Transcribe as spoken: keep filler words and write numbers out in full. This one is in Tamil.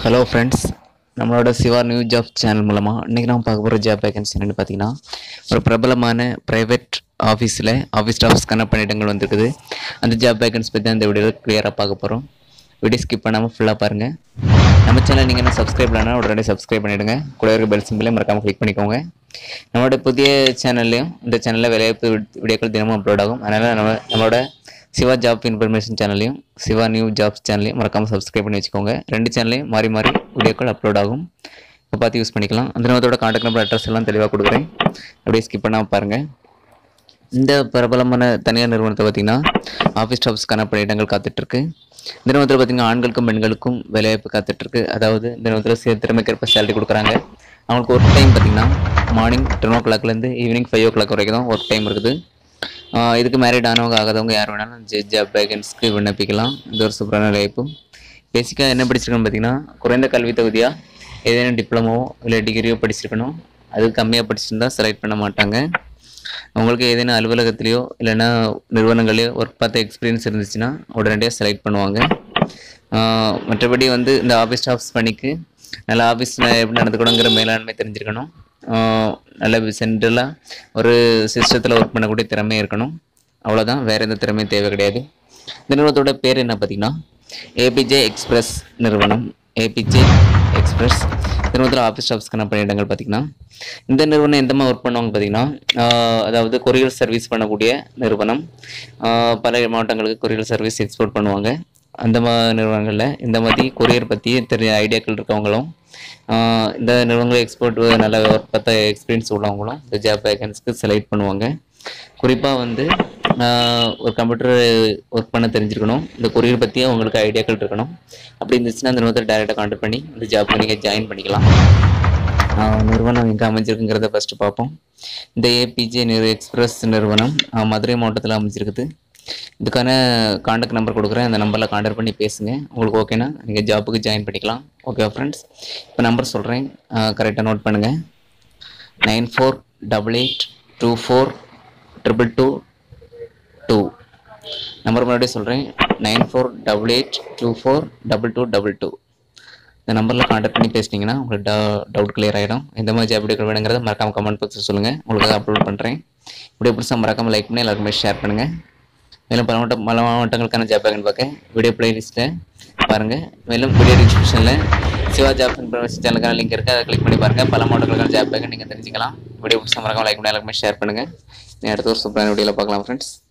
ஹலோ ஃப்ரெண்ட்ஸ், நம்மளோட சிவா நியூ ஜாப் சேனல் மூலமாக இன்றைக்கி நம்ம பார்க்க போகிற ஜாப் வேகன்சி என்னென்னு பார்த்தீங்கன்னா, ஒரு பிரபலமான ப்ரைவேட் ஆஃபீஸில் ஆஃபீஸ் ஸ்டாஃப்ஸ்க்கான பணியிடங்கள் வந்துருக்குது. அந்த ஜாப் வேகன்சி பற்றி அந்த வீடியோவில் கிளியராக பார்க்க போகிறோம். வீடியோ ஸ்கிப் பண்ணாமல் ஃபுல்லாக பாருங்கள். நம்ம சேனல் நீங்கள் என்ன சப்ஸ்கிரைப் பண்ணால் உடனே சப்ஸ்கிரைப் பண்ணிவிடுங்க. கூட இருக்க பெல் சிம்பிளையும் மறக்காமல் கிளிக் பண்ணிக்கோங்க. நம்மளோட புதிய சேனல்லையும் இந்த சேனலில் வேலைவாய்ப்பு வீடியோக்கள் தினமும் அப்லோட் ஆகும். அதனால் நம்ம நம்மளோட சிவா ஜாப் இன்ஃபர்மேஷன் சேனலையும் சிவா நியூ ஜாப்ஸ் சேனலையும் மறக்காமல் சப்ஸ்கிரைப் பண்ணி வச்சுக்கோங்க. ரெண்டு சேனலையும் மாறி மாறி வீடியோக்கள் அப்லோட் ஆகும். இப்போ பார்த்து யூஸ் பண்ணிக்கலாம். அந்த நிறுவனத்தோட கான்டாக்ட் நம்பர் அட்ரஸ் எல்லாம் தெளிவாக கொடுக்குறேன். அப்படியே ஸ்கிப் பண்ணாமல் பாருங்கள். இந்த பிரபலமான தனியார் நிறுவனத்தை பார்த்திங்கன்னா ஆஃபீஸ் ஸ்டாஃப்ஸ்க்கான பணியிடங்கள் காத்துட்ருக்கு. இந்த நிறுவனத்தில் பார்த்திங்கன்னா ஆண்களுக்கும் பெண்களுக்கும் வேலைவாய்ப்பு காத்துட்ருக்கு. அதாவது இந்த நிறுவனத்தில் திறமைக்கேற்ப சேலரி கொடுக்குறாங்க. அவங்களுக்கு ஒர்க் டைம் பார்த்திங்கன்னா மார்னிங் டென் ஓ கிளாக்லேருந்து ஈவினிங் ஃபைவ் ஓ கிளாக் வரைக்கும் தான் ஒர்க் டைம் இருக்குது. இதுக்கு மேரிட் ஆனவங்க ஆகாதவங்க யார் வேணாலும் ஜாப் வேகன்ஸ்க்கு விண்ணப்பிக்கலாம். இது ஒரு சூப்பரான வாய்ப்பு. பேசிக்காக என்ன படிச்சிருக்கணும் பார்த்தீங்கன்னா, குறைந்த கல்வி தகுதியாக ஏதேனும் டிப்ளமோ இல்லை டிகிரியோ படிச்சிருக்கணும். அது கம்மியாக படிச்சிருந்தால் செலக்ட் பண்ண மாட்டாங்க. உங்களுக்கு ஏதேனும் அலுவலகத்துலேயோ இல்லைன்னா நிறுவனங்களையோ ஒர்க் பார்த்த எக்ஸ்பீரியன்ஸ் இருந்துச்சுன்னா உடனடியாக செலக்ட் பண்ணுவாங்க. மற்றபடி வந்து இந்த ஆஃபீஸ் ஸ்டாஃப்ஸ் பணிக்கு நல்ல ஆஃபீஸில் எப்படி நடந்துக்கணுங்கிற மேலாண்மை தெரிஞ்சிருக்கணும். நல்ல சென்ட்ரலாக ஒரு சிஸ்டத்தில் ஒர்க் பண்ணக்கூடிய திறமை இருக்கணும். அவ்வளோதான், வேறு எந்த திறமையும் தேவை கிடையாது. இந்த நிறுவனத்தோட பேர் என்ன பார்த்தீங்கன்னா, ஏபிஜே எக்ஸ்பிரஸ் நிறுவனம். ஏபிஜே எக்ஸ்பிரஸ் நிறுவனத்தில் ஆஃபீஸ் ஸ்டாஃப்ஸ்க்கான பணியிடங்கள் பார்த்திங்கன்னா, இந்த நிறுவனம் எந்த மாதிரி ஒர்க் பண்ணுவாங்க பார்த்திங்கன்னா, அதாவது கொரியர் சர்வீஸ் பண்ணக்கூடிய நிறுவனம். பல மாவட்டங்களுக்கு கொரியர் சர்வீஸ் எக்ஸ்போர்ட் பண்ணுவாங்க. அந்த மாதிரி நிறுவனங்களில் இந்த மாதிரி கொரியர் பற்றி தெரிய ஐடியாக்கள் இருக்கவங்களும் இந்த நிறுவனங்களை எக்ஸ்போர்ட் நல்ல ஒர்க் பார்த்த எக்ஸ்பீரியன்ஸ் உள்ளவங்களும் இந்த ஜாப் வேகன்ஸ்க்கு செலக்ட் பண்ணுவாங்க. குறிப்பாக வந்து ஒரு கம்ப்யூட்டர் ஒர்க் பண்ண தெரிஞ்சிருக்கணும். இந்த கொரியர் பற்றி அவங்களுக்கு ஐடியாக்கள் இருக்கணும். அப்படி இருந்துச்சுன்னா அந்த நிறுவனத்தை டைரெக்டாக கான்டாக்ட் பண்ணி இந்த ஜாப் நீங்கள் ஜாயின் பண்ணிக்கலாம். நிறுவனம் எங்கே அமைஞ்சிருக்குங்கிறத ஃபஸ்ட்டு பார்ப்போம். இந்த ஏபிஜே நிறு எக்ஸ்பிரஸ் நிறுவனம் மதுரை மாவட்டத்தில் அமைஞ்சிருக்குது. இதுக்கான கான்டாக்ட் நம்பர் கொடுக்குறேன். அந்த நம்பரில் கான்டாக்ட் பண்ணி பேசுங்க. உங்களுக்கு ஓகேனா நீங்கள் ஜாப்புக்கு ஜாயின் பண்ணிக்கலாம். ஓகே ஃப்ரெண்ட்ஸ், இப்போ நம்பர் சொல்கிறேன், கரெக்டாக நோட் பண்ணுங்கள். Nine four double eight two four triple two two number முன்னாடியே சொல்கிறேன். Nine four double eight two four double two double two இந்த நம்பரில் கான்டாக்ட் பண்ணி பேசினீங்கன்னா உங்களுக்கு டவுட் கிளியர் ஆகிடும். எந்த மாதிரி ஜாப் வீடியோ வேணுங்கிறத மறக்காமல் கமெண்ட் பாக்ஸில் சொல்லுங்கள். உங்களுக்கு அப்லோட் பண்ணுறேன். இப்படி பிடிச்சா மறக்காமல் லைக் பண்ணி எல்லாருக்குமே ஷேர் பண்ணுங்கள். மேலும் பல மாவட்ட பல மாவட்டங்களுக்கான ஜாப் வேகன் பார்க்க வீடியோ பிளேலிஸ்ட்டை பாருங்கள். மேலும் வீடியோ டிஸ்கிரிப்ஷனில் சிவா ஜாப் இன்ஃபர்மேஷன் சேனலுக்கான லிங்க் இருக்குது. அதை கிளிக் பண்ணி பாருங்கள். பல மாவட்டங்களுக்கான ஜாப் வேகன் நீங்கள் தெரிஞ்சிக்கலாம். வீடியோ பிடிச்சா மறக்காமல் லைக் பண்ணி எல்லாருக்குமே ஷேர் பண்ணுங்கள். அடுத்த ஒரு சூப்பரான வீடியோவில் பார்க்கலாம் ஃப்ரெண்ட்ஸ்.